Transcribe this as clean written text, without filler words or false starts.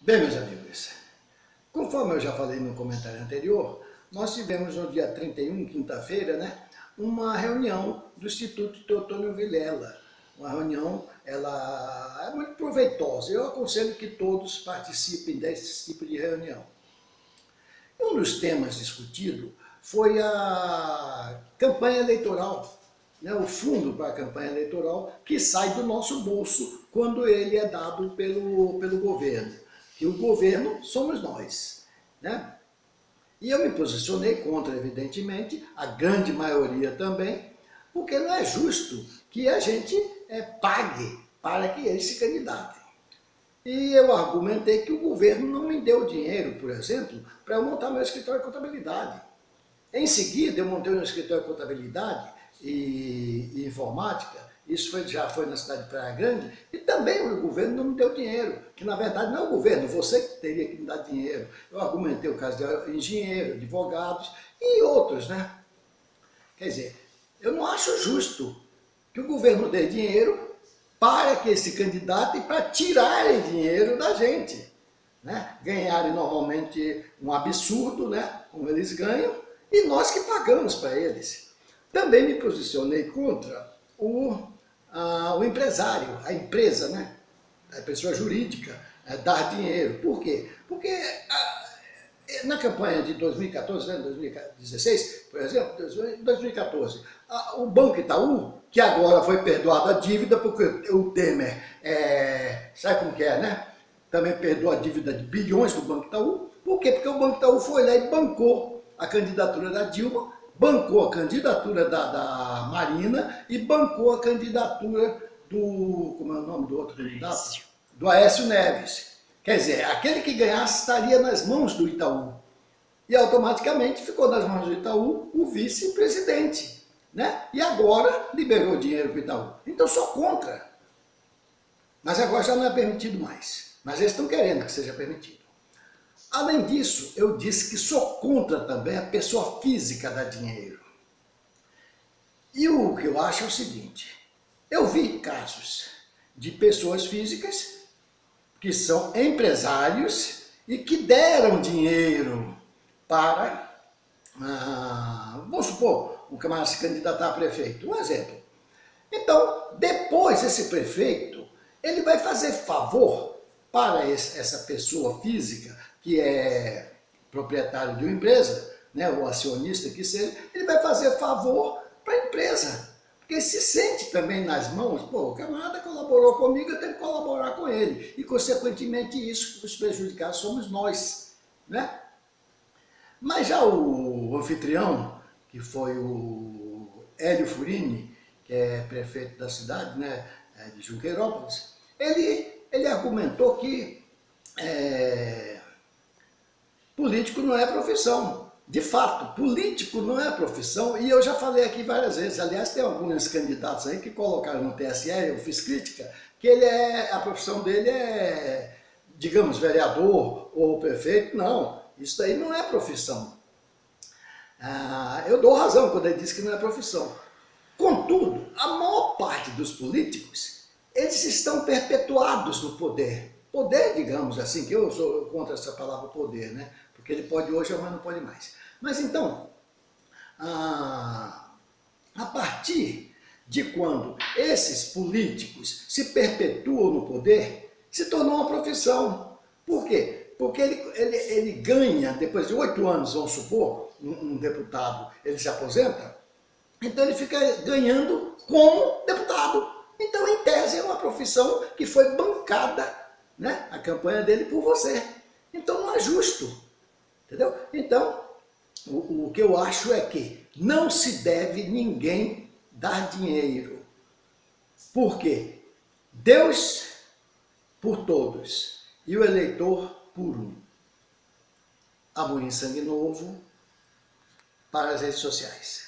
Bem, meus amigos, conforme eu já falei no comentário anterior, nós tivemos no dia 31, quinta-feira, uma reunião do Instituto Teotônio Vilela. Uma reunião, ela é muito proveitosa. Eu aconselho que todos participem desse tipo de reunião. Um dos temas discutidos foi a campanha eleitoral, o fundo para a campanha eleitoral que sai do nosso bolso quando ele é dado pelo governo. Que o governo somos nós. E eu me posicionei contra, evidentemente, a grande maioria também, porque não é justo que a gente pague para que eles se candidatem. E eu argumentei que o governo não me deu dinheiro, por exemplo, para eu montar meu escritório de contabilidade. Em seguida, eu montei um escritório de contabilidade e informática. Isso já foi na cidade de Praia Grande, e também o governo não me deu dinheiro, que na verdade não é o governo, você que teria que me dar dinheiro. Eu argumentei o caso de engenheiro, advogados e outros, Quer dizer, eu não acho justo que o governo dê dinheiro para que se candidatem para tirarem dinheiro da gente, Ganharem normalmente um absurdo, como eles ganham, e nós que pagamos para eles. Também me posicionei contra o empresário, a empresa, a pessoa jurídica, dar dinheiro. Por quê? Porque na campanha de 2014, 2016, por exemplo, 2014, o Banco Itaú, que agora foi perdoado a dívida, porque o Temer, sabe como que é, Também perdoou a dívida de bilhões do Banco Itaú. Por quê? Porque o Banco Itaú foi lá e bancou a candidatura da Dilma, bancou a candidatura da Marina e bancou a candidatura como é o nome do outro candidato? Do Aécio Neves. Quer dizer, aquele que ganhasse estaria nas mãos do Itaú. E automaticamente ficou nas mãos do Itaú o vice-presidente. E agora liberou dinheiro para o Itaú. Então sou contra. Mas agora já não é permitido mais. Mas eles estão querendo que seja permitido. Além disso, eu disse que sou contra também a pessoa física dar dinheiro. E o que eu acho é o seguinte, eu vi casos de pessoas físicas que são empresários e que deram dinheiro para, vamos supor, um camarada se candidatar a prefeito, um exemplo. Então, depois esse prefeito, ele vai fazer favor para essa pessoa física, que é proprietário de uma empresa, o acionista que seja, ele vai fazer favor para a empresa. Porque se sente também nas mãos, o camarada colaborou comigo, eu tenho que colaborar com ele. E, consequentemente, isso, os prejudicados somos nós. Mas já o anfitrião, que foi o Hélio Furini, que é prefeito da cidade, de Junqueirópolis, ele argumentou que político não é profissão. De fato, político não é profissão, e eu já falei aqui várias vezes. Aliás, tem alguns candidatos aí que colocaram no TSE, eu fiz crítica, que a profissão dele é, digamos, vereador ou prefeito. Não, isso aí não é profissão. Eu dou razão quando ele diz que não é profissão. Contudo, a maior parte dos políticos, eles estão perpetuados no poder. Poder, digamos assim, que eu sou contra essa palavra poder, porque ele pode hoje, amanhã não pode mais. Mas então, a partir de quando esses políticos se perpetuam no poder, se tornou uma profissão. Por quê? Porque ele ganha, depois de 8 anos, vamos supor, um deputado, ele se aposenta, então ele fica ganhando como deputado. Então, em tese, é uma profissão que foi bancada, a campanha dele por você. Então não é justo, entendeu? Então, o que eu acho é que não se deve ninguém dar dinheiro. Por quê? Deus por todos e o eleitor por um. Amorim Sangue Novo para as redes sociais.